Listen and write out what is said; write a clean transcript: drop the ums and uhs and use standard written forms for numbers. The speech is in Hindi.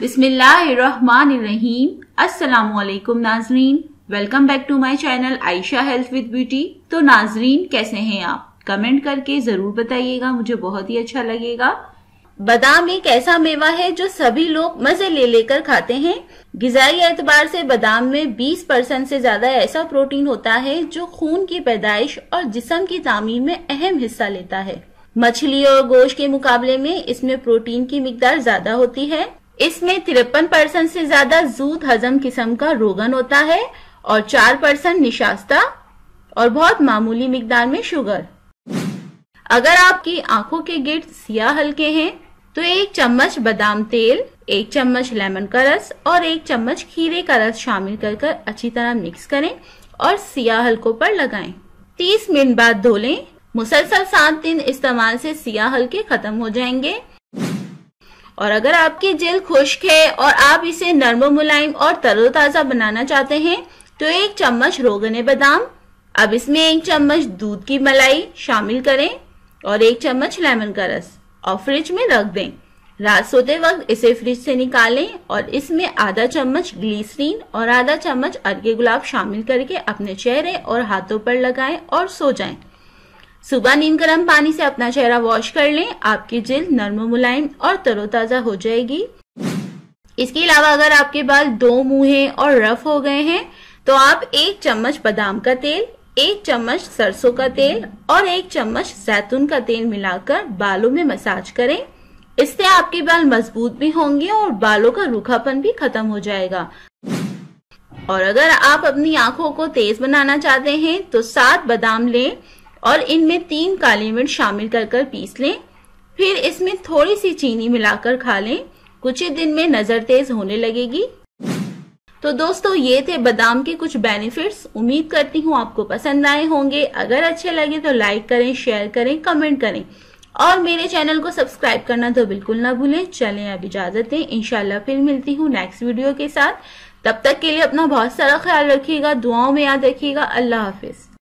बिस्मिल्लाहिर्रहमानिर्रहीम। अस्सलामुअलैकुम नाजरीन, welcome back to my channel Ayesha health with beauty. तो नाजरीन, कैसे हैं आप? कमेंट करके जरूर बताइएगा, मुझे बहुत ही अच्छा लगेगा। बादाम एक ऐसा मेवा है जो सभी लोग मजे ले लेकर खाते हैं। गिजाई एतबार से बादाम में 20% से ज्यादा ऐसा प्रोटीन होता है जो खून की पैदाइश और जिस्म की तामीर में अहम हिस्सा लेता है। मछली और गोश्त के मुकाबले में इसमें प्रोटीन की मिकदार ज्यादा होती है। इसमें 53% से ज्यादा जूद हजम किस्म का रोगन होता है और 4% निशास्ता और बहुत मामूली मिकदार में शुगर। अगर आपकी आंखों के गिर्द सियाह हल्के हैं तो 1 चम्मच बादाम तेल, 1 चम्मच लेमन का रस और 1 चम्मच खीरे का रस शामिल कर अच्छी तरह मिक्स करें और सियाह हल्कों पर लगाएं। 30 मिनट बाद धो लें। मुसलसल 7 दिन इस्तेमाल से सियाह हल्के खत्म हो जाएंगे। और अगर आपकी जेल खुश्क है और आप इसे नर्म मुलायम और तरोताजा बनाना चाहते हैं तो 1 चम्मच रोगन बादाम, अब इसमें 1 चम्मच दूध की मलाई शामिल करें और 1 चम्मच लेमन का रस और फ्रिज में रख दें। रात सोते वक्त इसे फ्रिज से निकालें और इसमें आधा चम्मच ग्लिसरीन और आधा चम्मच अर्के गुलाब शामिल करके अपने चेहरे और हाथों पर लगाएं और सो जाएं। सुबह नीम गर्म पानी से अपना चेहरा वॉश कर लें, आपकी जिल्द नर्म मुलायम और तरोताजा हो जाएगी। इसके अलावा अगर आपके बाल 2 मुंहे और रफ हो गए हैं तो आप 1 चम्मच बादाम का तेल, 1 चम्मच सरसों का तेल और 1 चम्मच जैतून का तेल मिलाकर बालों में मसाज करें। इससे आपके बाल मजबूत भी होंगे और बालों का रूखापन भी खत्म हो जाएगा। और अगर आप अपनी आंखों को तेज बनाना चाहते हैं तो 7 बादाम लें और इनमें 3 काली मिर्च शामिल कर पीस लें। फिर इसमें थोड़ी सी चीनी मिलाकर खा लें। कुछ ही दिन में नजर तेज होने लगेगी। तो दोस्तों, ये थे बादाम के कुछ बेनिफिट्स। उम्मीद करती हूँ आपको पसंद आए होंगे। अगर अच्छे लगे तो लाइक करें, शेयर करें, कमेंट करें और मेरे चैनल को सब्सक्राइब करना तो बिल्कुल ना भूलें। चलें अब इजाजत दें, इंशाल्लाह फिर मिलती हूँ नेक्स्ट वीडियो के साथ। तब तक के लिए अपना बहुत सारा ख्याल रखिएगा, दुआओं में याद रखिएगा। अल्लाह हाफिज।